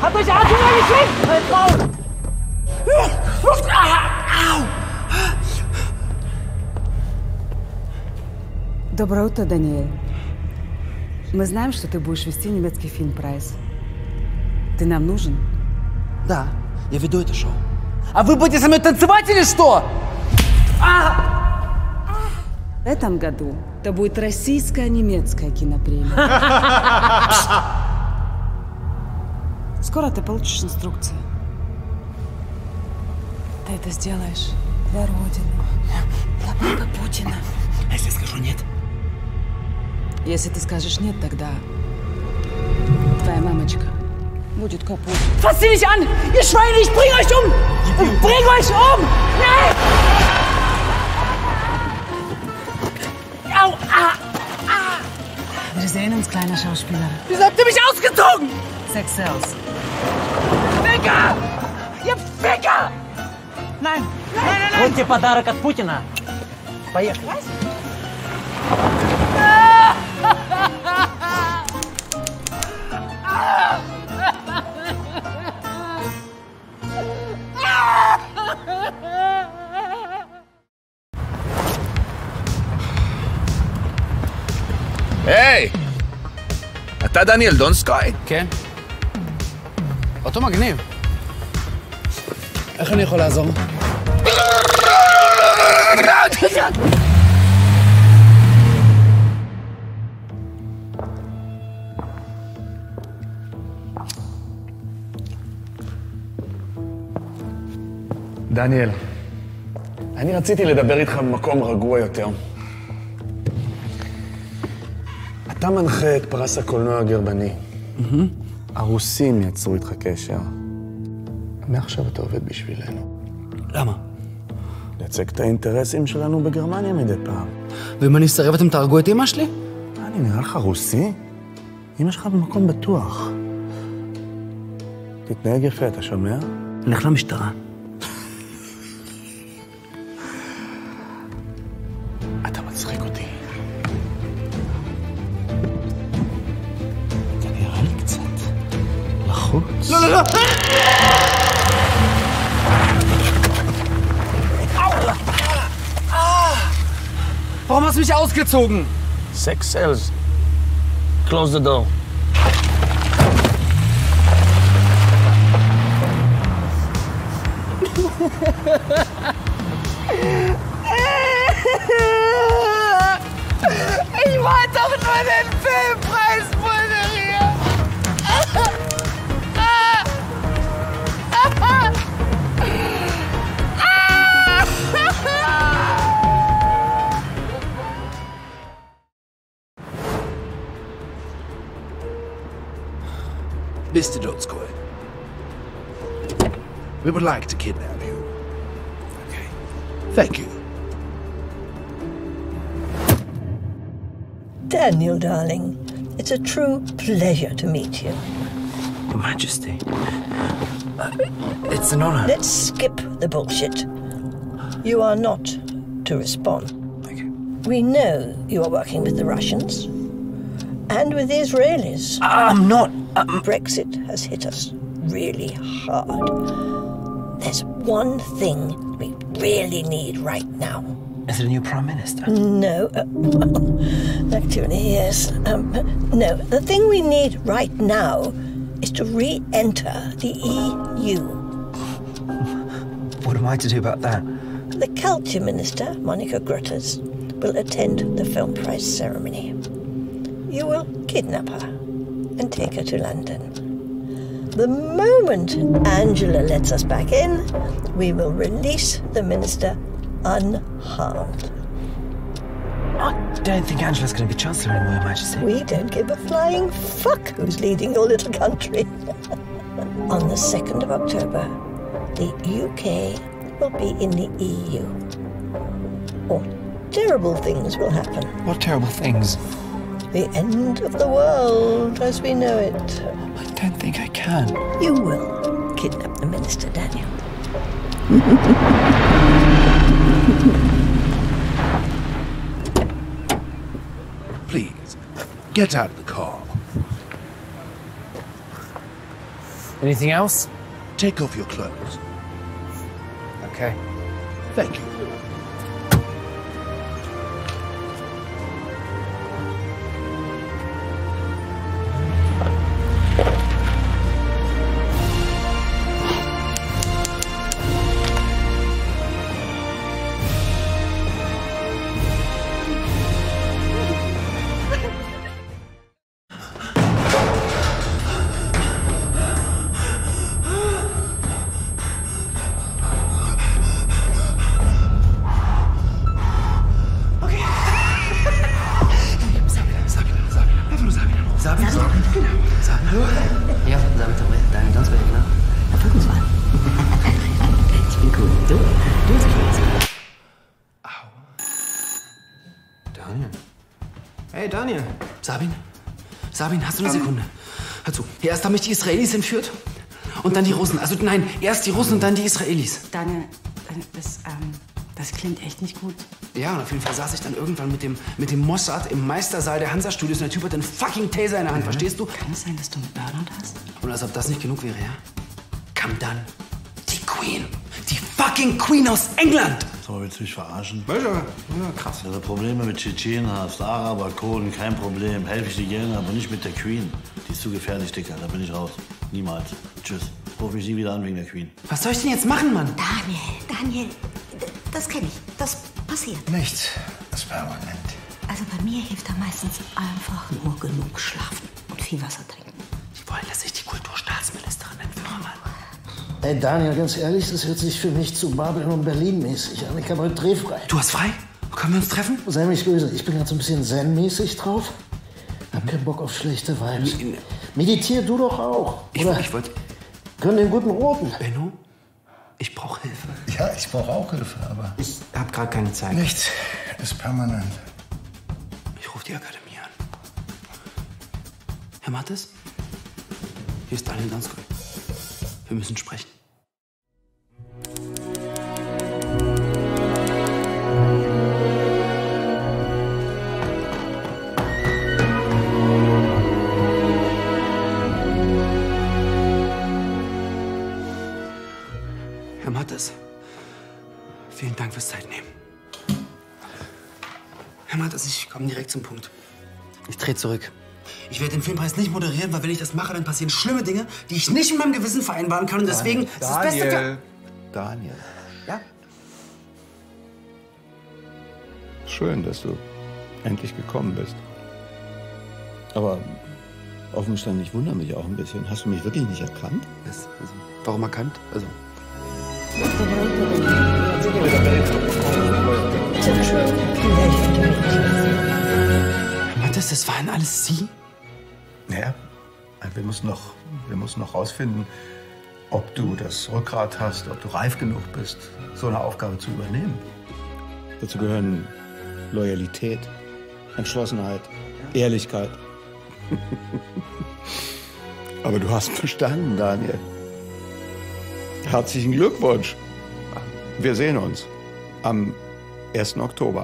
Hat euch Arthur geschickt! Halt raus! Доброе утро, Даниэль. Мы знаем, что ты будешь вести немецкий фильм «Прайс». Ты нам нужен? Да, я веду это шоу. А вы будете со мной танцевать или что? В этом году это будет российско-немецкая кинопремия. Скоро ты получишь инструкции. Ты это сделаешь для Родины, для папы Путина. А если скажу нет? Если ты скажешь нет, тогда твоя мамочка будет капут. Fasst sie nicht an! Ihr Schweine, ich bring euch um! Ich bring euch um! Nein! Au! Wir sehen uns, kleiner Schauspieler. Wieso habt ihr mich ausgezogen? Sex sells. Ficker! Ihr Ficker! Nein! Nein, nein, nein! Вот тебе подарок от Путина. Поехали. היי! אתה דניאל דונסקוי? כן. אותו מגניב. איך אני יכול לעזור? דניאל, אני רציתי לדבר איתך במקום רגוע יותר. אתה מנחה את פרס הקולנוע הגרמני. הרוסים יצרו איתך קשר. מעכשיו אתה עובד בשבילנו. למה? לייצג את האינטרסים שלנו בגרמניה מדי פעם. ואם אני אסרב אתם תהרגו את אמא שלי? אני נראה לך רוסי? אמא שלך במקום בטוח. תתנהג יפה, אתה שומע? לך למשטרה. אתה מצחיק אותי. אתה נראה לי קצת לחוץ. לא, לא, לא! Warum hast du mich ausgezogen? Sex sells. Close the door. Ich wollte doch nur den Filmpreis moderieren. Mr. Donskoy, we would like to kidnap you. Okay. Thank you. Daniel, darling, it's a true pleasure to meet you. Your Majesty. It's an honor. Let's skip the bullshit. You are not to respond. Thank you. We know you are working with the Russians and with the Israelis. I'm not. Brexit has hit us really hard. There's one thing we really need right now. Is it a new Prime Minister? No, well, actually, yes. No, the thing we need right now is to re-enter the EU. What am I to do about that? The Culture Minister, Monica Grütters, will attend the Film Prize ceremony. You will kidnap her and take her to London. The moment Angela lets us back in, we will release the minister unharmed. I don't think Angela's going to be Chancellor anymore, Your Majesty. We don't give a flying fuck who's leading your little country. On the 2nd of October, the UK will be in the EU. Or terrible things will happen. What terrible things? The end of the world as we know it. I don't think I can. You will kidnap the minister, Daniel. Please, get out of the car. Anything else? Take off your clothes. Okay. Thank you. Ja, Sabin, Daniel Donskoy, genau. Na, guck uns mal an. Ich bin cool. Du bist cool. Au. Daniel. Hey, Daniel. Sabin, hast du eine Sekunde? Hör zu. Erst haben mich die Israelis entführt und dann die Russen. Also nein, erst die Russen und dann die Israelis. Daniel, das klingt echt nicht gut. Ja, und auf jeden Fall saß ich dann irgendwann mit dem Mossad im Meistersaal der Hansa-Studios und der Typ hat einen fucking Taser in der Hand, verstehst du? Kann es sein, dass du einen Burnout hast? Und als ob das nicht genug wäre, ja? Kam dann die Queen. Die fucking Queen aus England. So, willst du mich verarschen? Ja, krass. Wenn du Probleme mit Tschetschenen hast, Araber, Kurden, kein Problem. Helfe ich dir gerne, aber nicht mit der Queen. Die ist zu gefährlich, Dicker. Da bin ich raus. Niemals. Tschüss. Ruf mich nie wieder an wegen der Queen. Was soll ich denn jetzt machen, Mann? Daniel, das kenne ich. Das passiert. Nichts ist permanent. Also bei mir hilft da meistens einfach nur genug schlafen und viel Wasser trinken. Die wollen, dass ich die Kulturstaatsministerin entführe, Mann. Ey, Daniel, ganz ehrlich, das hört sich für mich zu Babylon und Berlin mäßig an. Ich habe heute drehfrei. Du hast frei? Können wir uns treffen? Sei mich böse, ich bin gerade so ein bisschen zen-mäßig drauf. Hab keinen Bock auf schlechte Vibes. Meditier du doch auch. Ich wollte... Gönn den guten Roten. Benno, ich brauche Hilfe. Ja, ich brauche auch Hilfe, aber... Ich habe gerade keine Zeit. Nichts ist permanent. Ich rufe die Akademie an. Herr Mattes, hier ist Daniel Donskoy. Wir müssen sprechen. Herr Mattes, vielen Dank fürs Zeitnehmen. Herr Mattes, ich komme direkt zum Punkt. Ich drehe zurück. Ich werde den Filmpreis nicht moderieren, weil wenn ich das mache, dann passieren schlimme Dinge, die ich nicht mit meinem Gewissen vereinbaren kann. Und deswegen ist das Beste für... Daniel. Ja? Schön, dass du endlich gekommen bist. Aber offen gestanden, ich wundere mich auch ein bisschen. Hast du mich wirklich nicht erkannt? Warum erkannt? Also... Mattes, das waren alles Sie? Ja, wir müssen noch rausfinden, ob du das Rückgrat hast, ob du reif genug bist, so eine Aufgabe zu übernehmen. Dazu gehören Loyalität, Entschlossenheit, Ehrlichkeit. Aber du hast bestanden, Daniel. Herzlichen Glückwunsch. Wir sehen uns am 1. Oktober.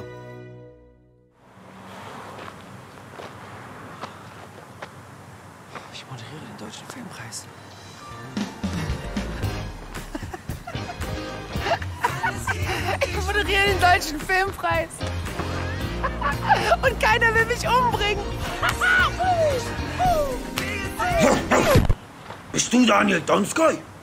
Ich moderiere den Deutschen Filmpreis. Ich moderiere den Deutschen Filmpreis. Und keiner will mich umbringen. Bist du Daniel Donskoy?